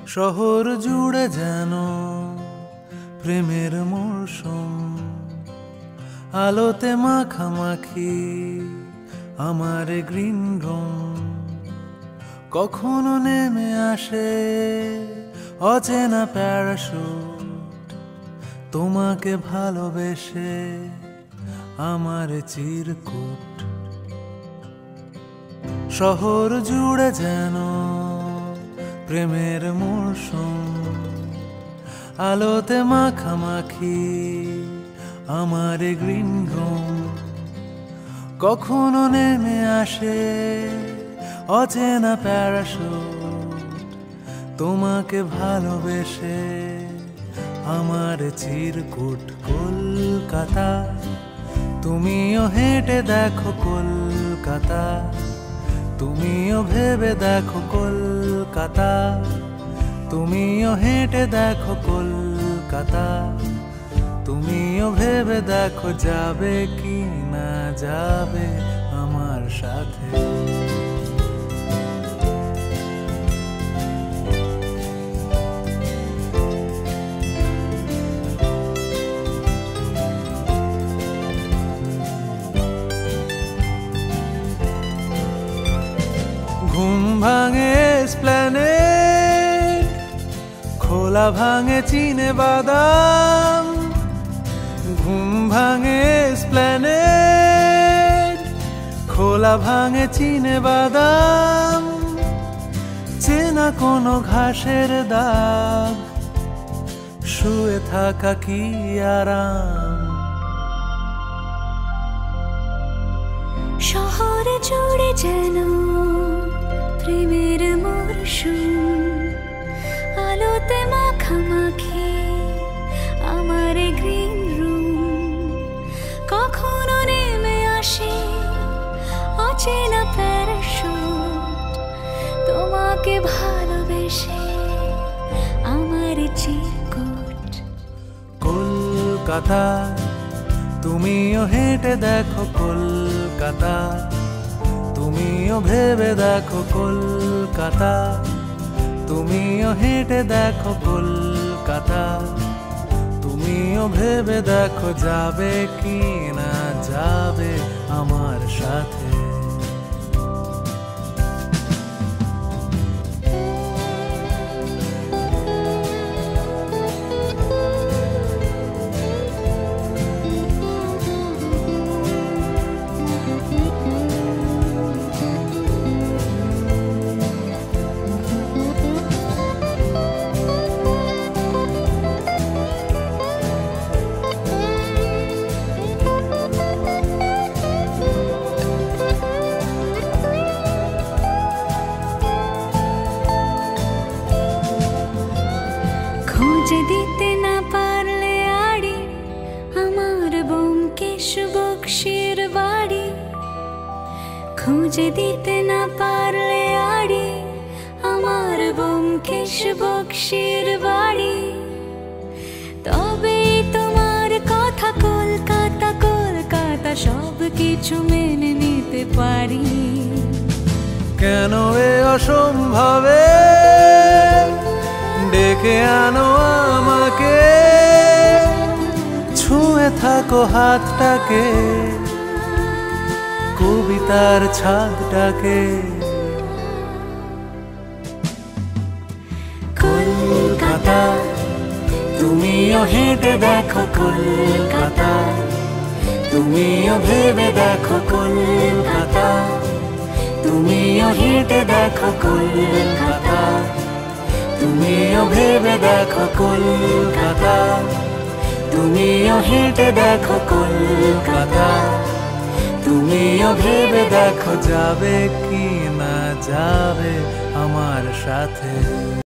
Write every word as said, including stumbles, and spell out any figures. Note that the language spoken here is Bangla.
শহর জুড়ে যেন প্রেমের মৌসুম, আলোতে মাখামাখি আমার গ্রিন রুম। কখনো নেমে আসে অচেনা প্যারাশুট, তোমাকে ভালোবেসে আমার চিরকুট। শহর জুড়ে যেন প্রেমের মৌসুম, আলোতে মাখামাখি আমার গ্রিন রুম। কখনো নেমে আসে অচেনা প্যারাশুট, তোমাকে ভালোবেসে আমার চিরকুট। কলকাতা, তুমিও হেঁটে দেখো কলকাতা, তুমিও ভেবে দেখো কলকাতা, তুমিও হেঁটে দেখো কলকাতা, তুমিও ভেবে দেখো যাবে কি না যাবে আমার সাথে। ঘুম ভাঙে এসপ্ল্যানেড, খোলা ভাঙে চিনে বাদাম। ঘুম ভাঙে এসপ্ল্যানেড, খোলা ভাঙে চিনে বাদাম। চেনা কোনো ঘাসের দাগ, শুয়ে থাকা কি আরাম। শহরে জুড়ে যেন প্রেমের মরশুম, আলোতে মাখামাখি আমার গ্রিন রুম। কখনো নেমে আসে অচেনা প্যারাশুট, তোমাকে ভালোবেসে আমার চিরকুট। কলকাতা, তুমিও হেঁটে দেখো কলকাতা, তুমিও ভেবে দেখো কলকাতা, তুমিও হেঁটে দেখো কলকাতা, তুমিও ভেবে দেখো যাবে কি না যাবে আমার সাথে। খুঁজে দিতে না পারলে আড়ি আমার ব্যোমকেশ বক্সির বাড়ি, খুঁজে দিতে না পারলে আড়ি আমার ব্যোমকেশ বক্সির বাড়ি। তবে তোমার কথা কলকাতা কলকাতা সব কিছু মেনে নিতে পারি। কেন এ অসম্ভবে ডেকে আনো আমাকে, ছুঁয়ে থাকো হাতটাকে, কবিতার ছাদটাকে। কলকাতা, তুমিও হেঁটে দেখো কলকাতা, তুমিও ভেবে দেখো কলকাতা, তুমিও হেঁটে দেখো কলকাতা, তুমিও ভেবে দেখো কলকাতা, তুমিও হেঁটে দেখো কলকাতা, তুমিও ভেবে দেখো যাবে কি না যাবে আমার সাথে।